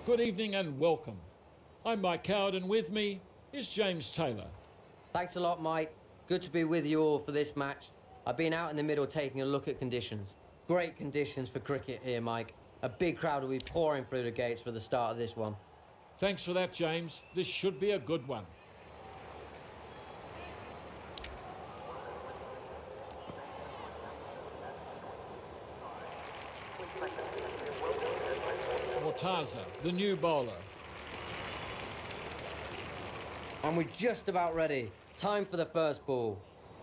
Good evening and welcome. I'm Mike Coward and with me is James Taylor. Thanks a lot, Mike. Good to be with you all for this match. I've been out in the middle taking a look at conditions. Great conditions for cricket here, Mike. A big crowd will be pouring through the gates for the start of this one. Thanks for that, James. This should be a good one. Mortaza, the new bowler. And we're just about ready. Time for the first ball.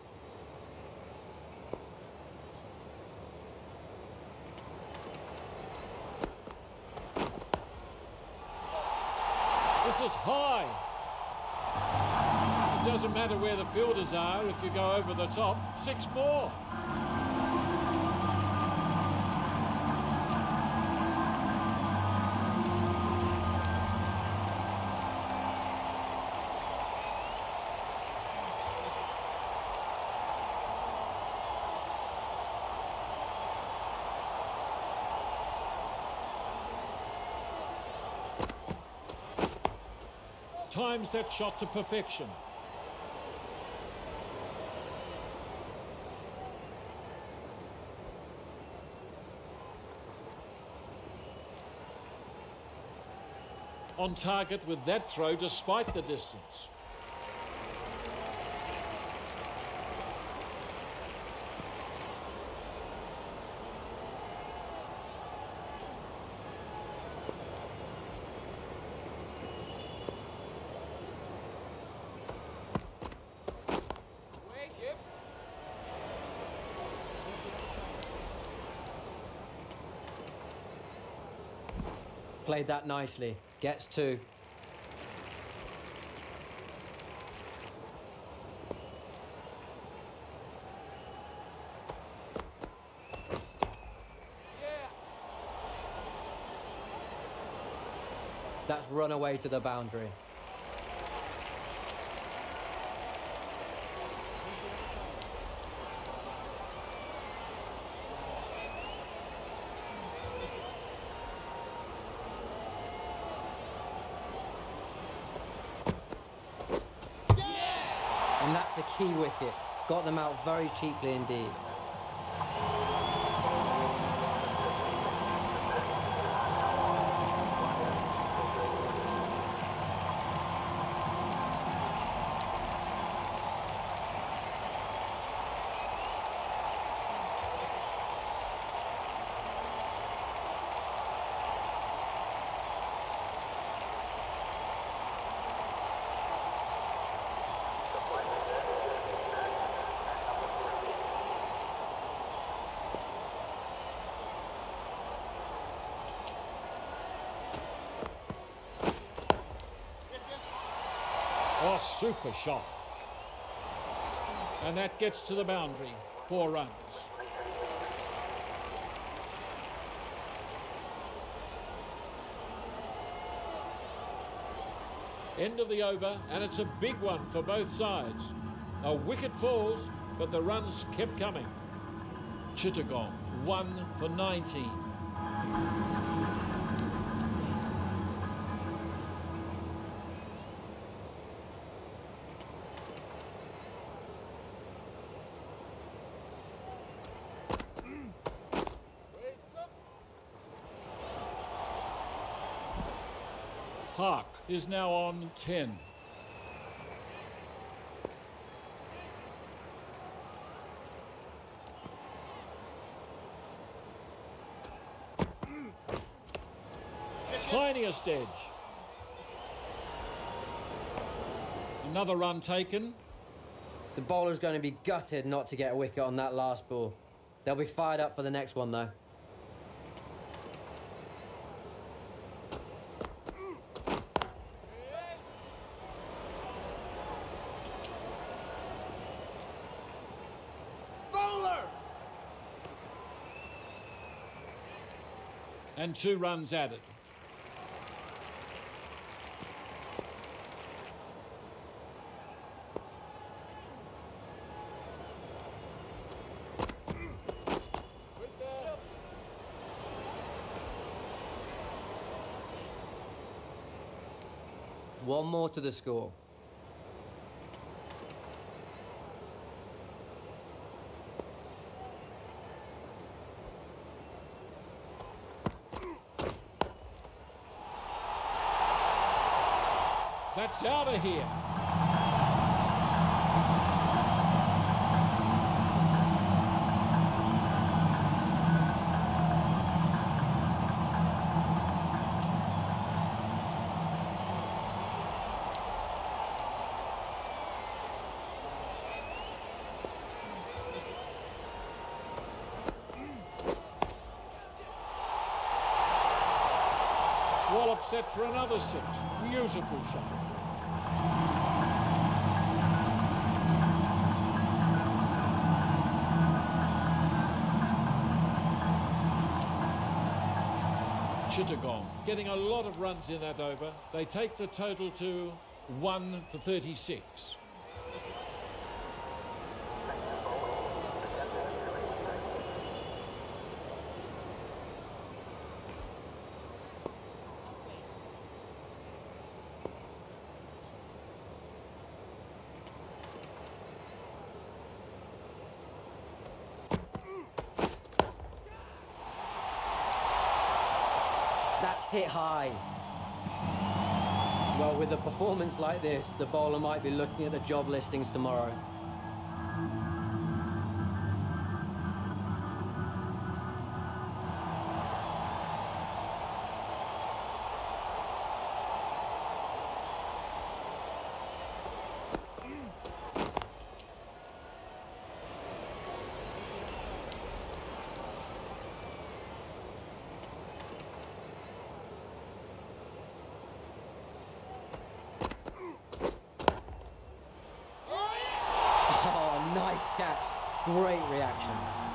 This is high. It doesn't matter where the fielders are if you go over the top. 6 more. Times that shot to perfection. On target with that throw despite the distance. Played that nicely. Gets 2. That's run away to the boundary. And that's a key wicket. Got them out very cheaply indeed. Oh, super shot. And that gets to the boundary. 4 runs. End of the over, and it's a big one for both sides. A wicket falls, but the runs kept coming. Chittagong, 1 for 19. Park is now on 10. Tiniest edge. Another run taken. The bowler's going to be gutted not to get a wicket on that last ball. They'll be fired up for the next one though. And 2 runs added. One more to the score. That's out of here. Wallop set for another 6. Beautiful shot. Chittagong getting a lot of runs in that over. They take the total to 1 for 36. That's hit high. Well, with a performance like this, the bowler might be looking at the job listings tomorrow. Nice catch. Great reaction.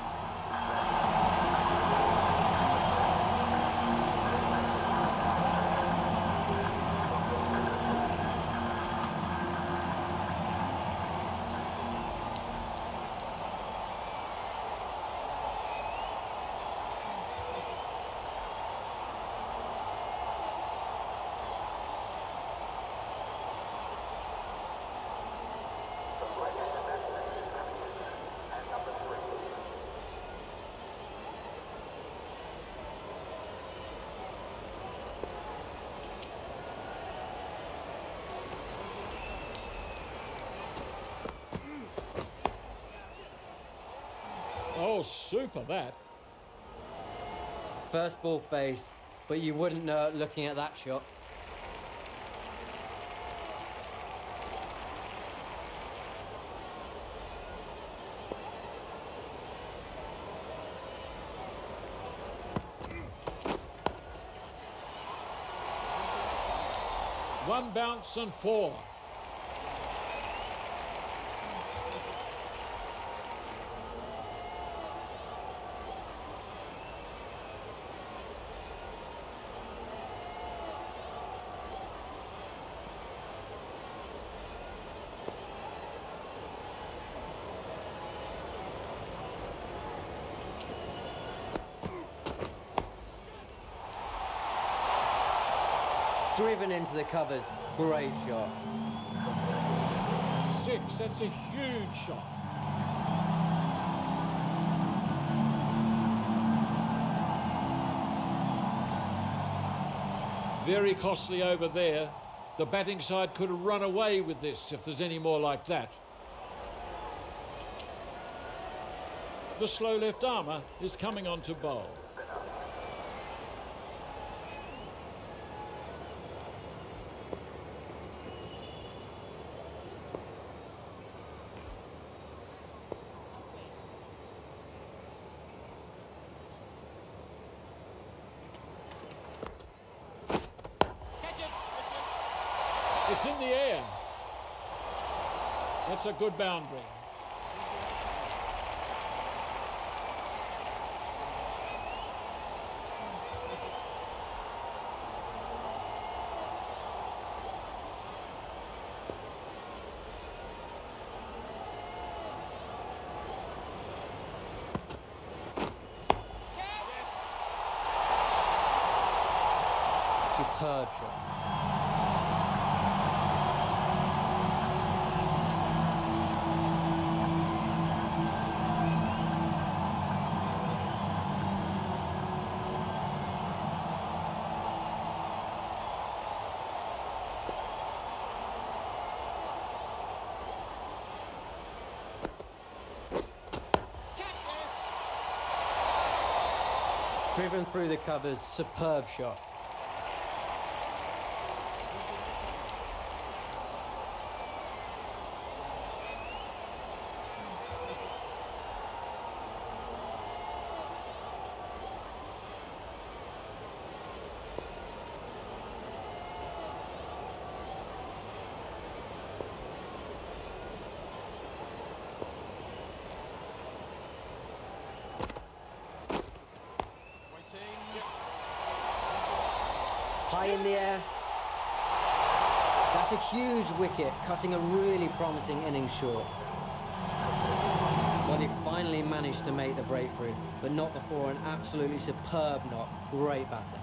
Oh, super that. First ball face, but you wouldn't know it looking at that shot. One bounce and 4. Driven into the covers. Great shot. 6, that's a huge shot. Very costly over there. The batting side could run away with this if there's any more like that. The slow left armour is coming on to bowl. It's in the air. That's a good boundary. Superb shot. Driven through the covers, superb shot. High in the air. That's a huge wicket, cutting a really promising innings short. Well, they finally managed to make the breakthrough, but not before an absolutely superb knock. Great batting.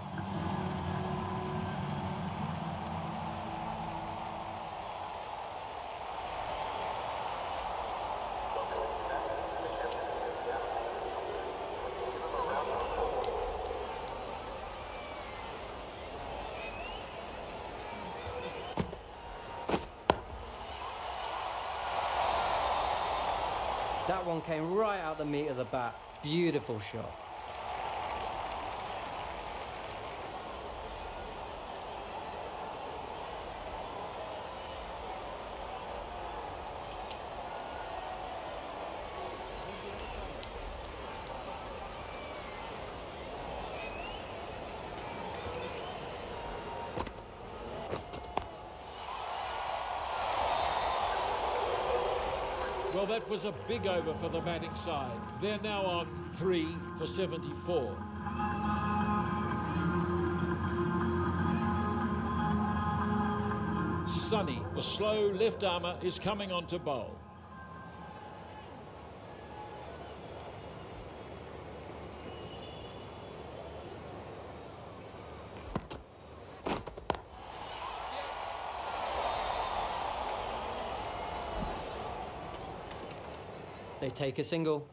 That one came right out the meat of the bat. Beautiful shot. Well, that was a big over for the batting side. They're now on 3 for 74. Sonny, the slow left armour, is coming on to bowl. They take a single.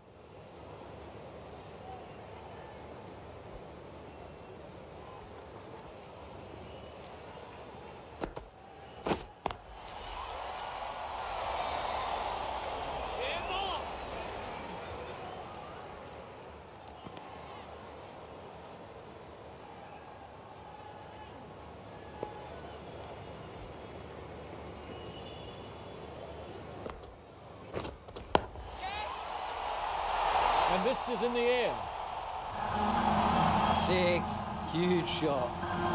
And this is in the air. 6. Huge shot.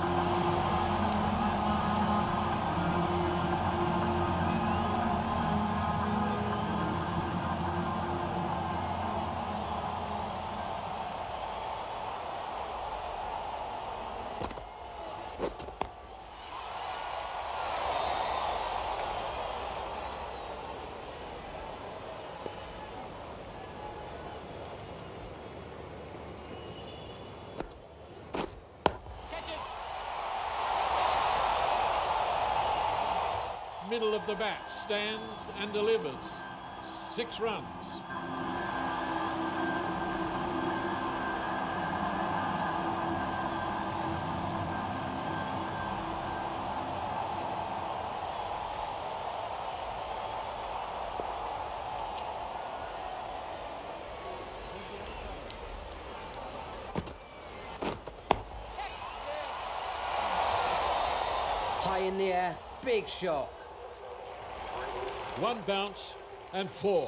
Middle of the bat, stands and delivers. 6 runs. High in the air, big shot. 1 bounce and 4.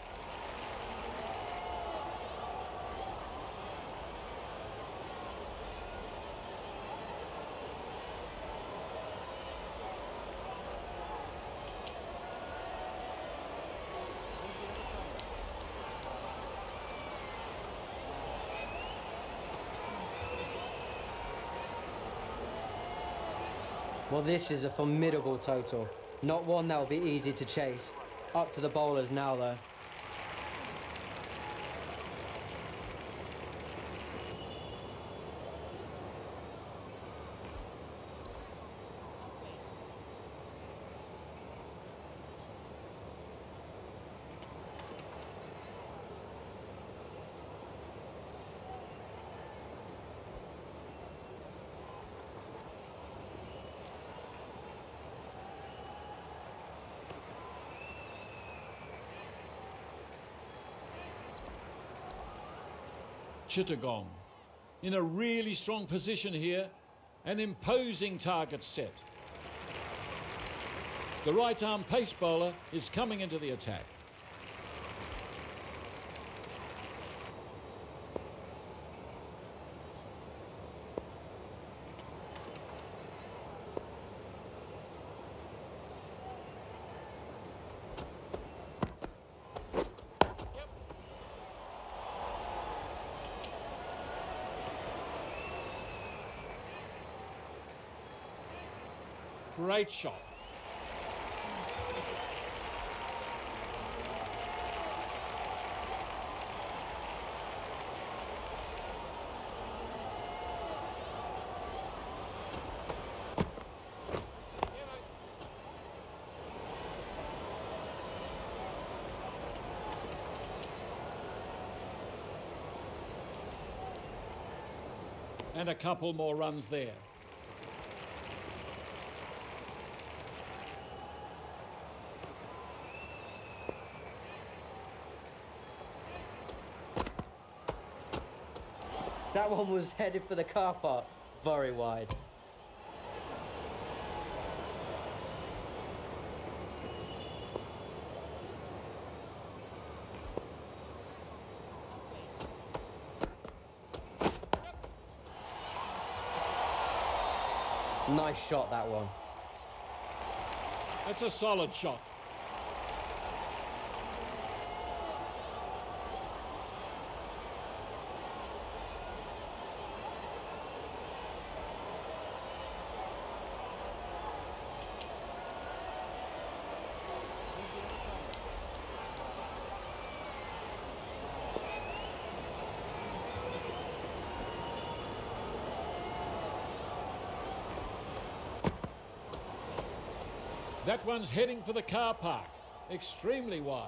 Well, this is a formidable total. Not one that will be easy to chase. Up to the bowlers now, though. Chittagong In a really strong position here, an imposing target set. The right-arm pace bowler is coming into the attack. Great shot. And a couple more runs there. That one was headed for the car park, very wide. Nice shot, that one. That's a solid shot. That one's heading for the car park. Extremely wide.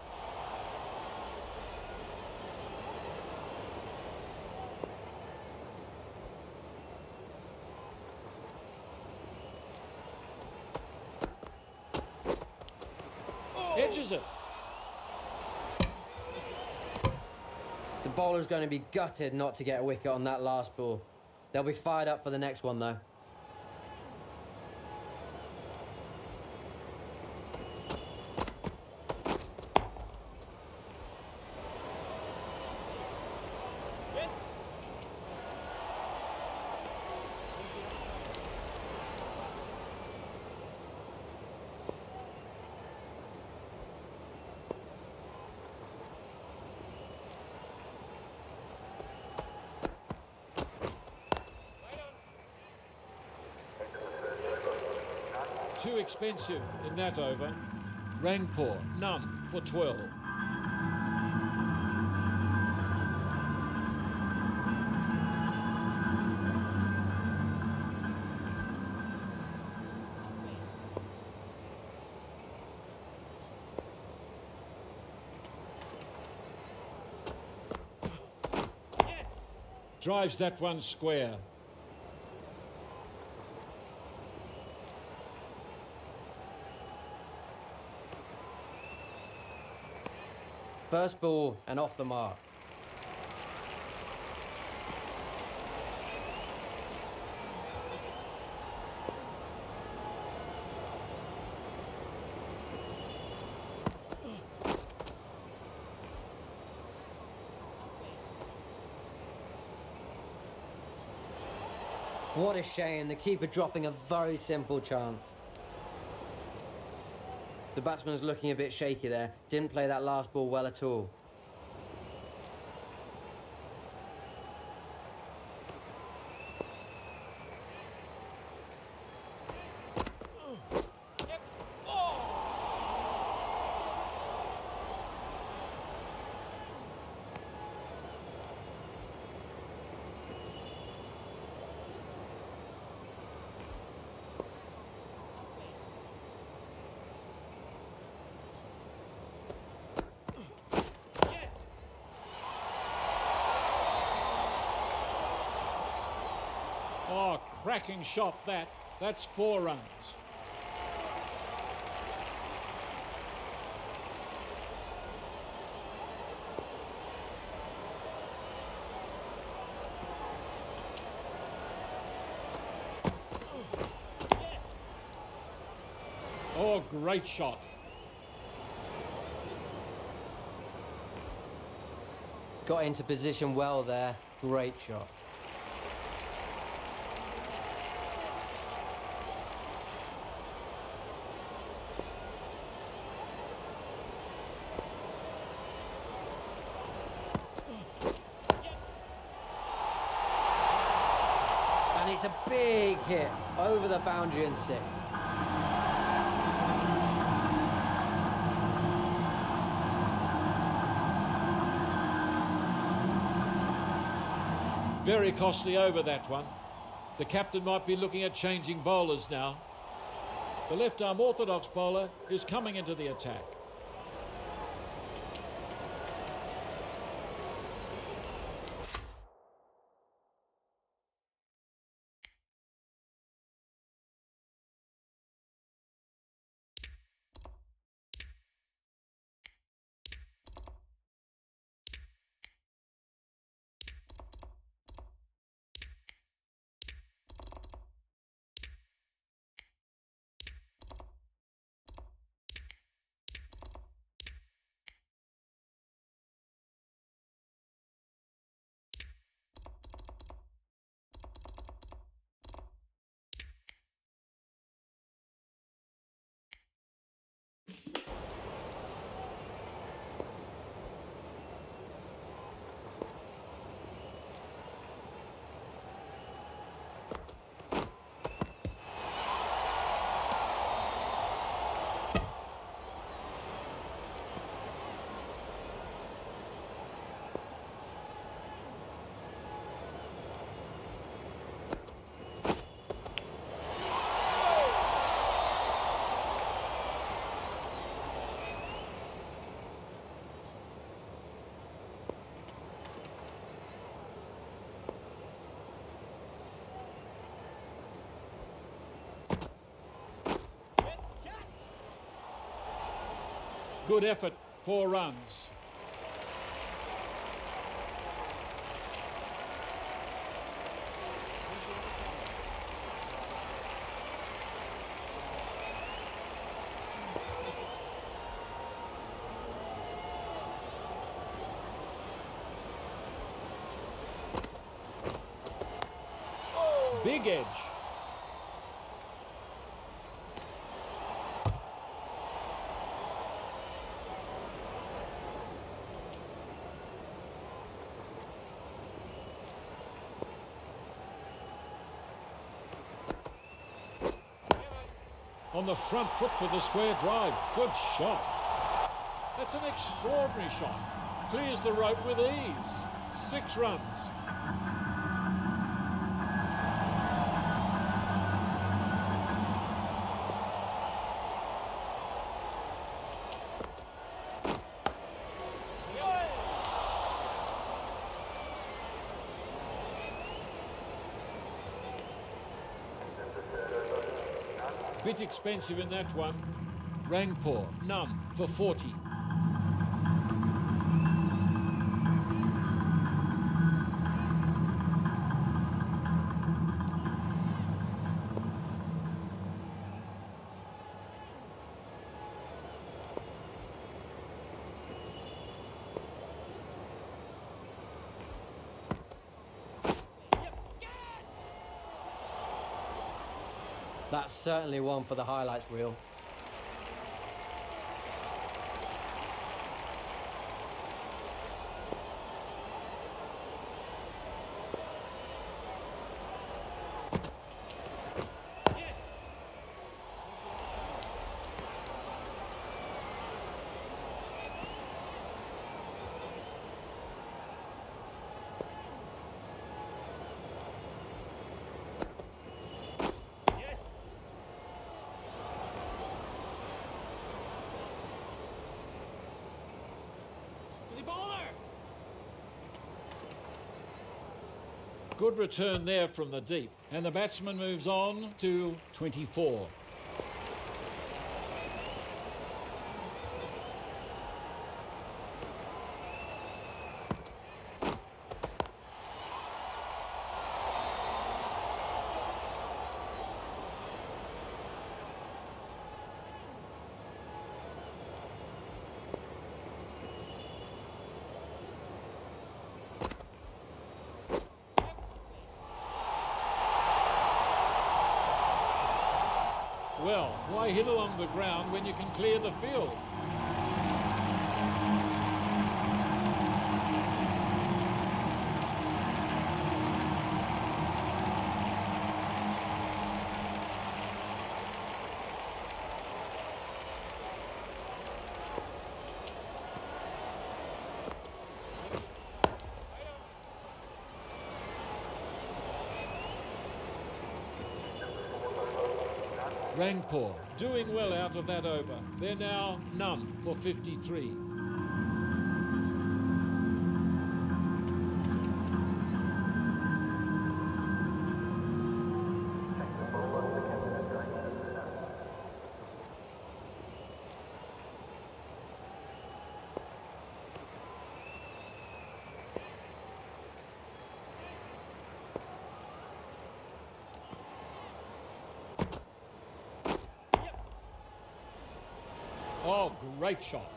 Edges it. The bowler's going to be gutted not to get a wicket on that last ball. They'll be fired up for the next one, though. Too expensive in that over. Rangpur, none for 12. Drives that one square. First ball and off the mark. What a shame, the keeper dropping a very simple chance. The batsman's looking a bit shaky there. Didn't play that last ball well at all. Oh, cracking shot that. That's 4 runs. Oh, great shot. Got into position well there. Great shot. And it's a big hit over the boundary and 6. Very costly over, that one. The captain might be looking at changing bowlers now. The left-arm orthodox bowler is coming into the attack. Good effort, 4 runs. Big edge. On the front foot for the square drive. Good shot. That's an extraordinary shot. Clears the rope with ease. 6 runs. Bit expensive in that one. Rangpur, none for 40. That's certainly one for the highlights reel. Good return there from the deep. And the batsman moves on to 24. Well, why hit along the ground when you can clear the field? Rangpur doing well out of that over. They're now none for 53. Oh, great shot.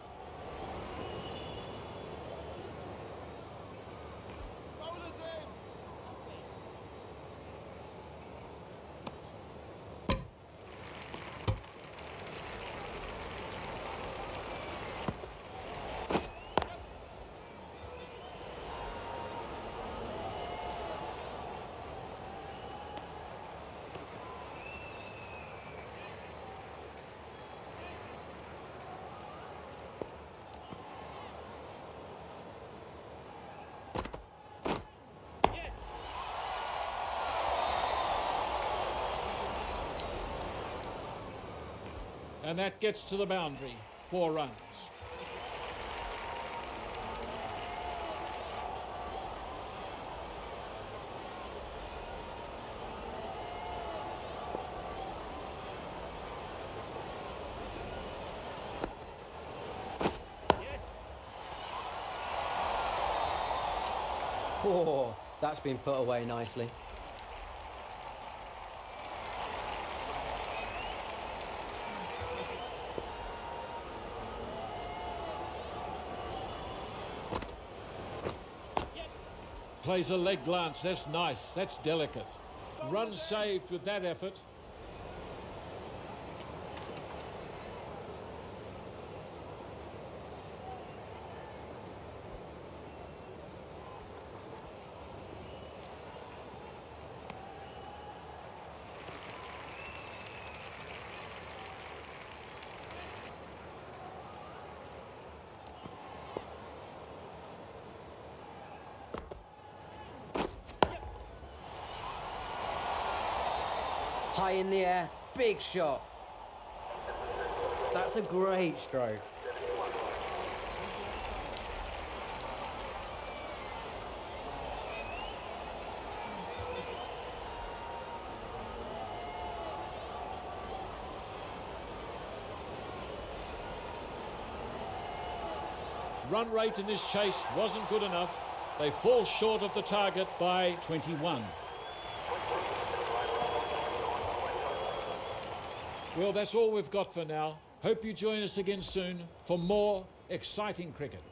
And that gets to the boundary. 4 runs. Oh, that's been put away nicely. Plays a leg glance. That's nice. That's delicate. Run saved with that effort. High in the air, big shot. That's a great stroke. Run rate in this chase wasn't good enough. They fall short of the target by 21. Well, that's all we've got for now. Hope you join us again soon for more exciting cricket.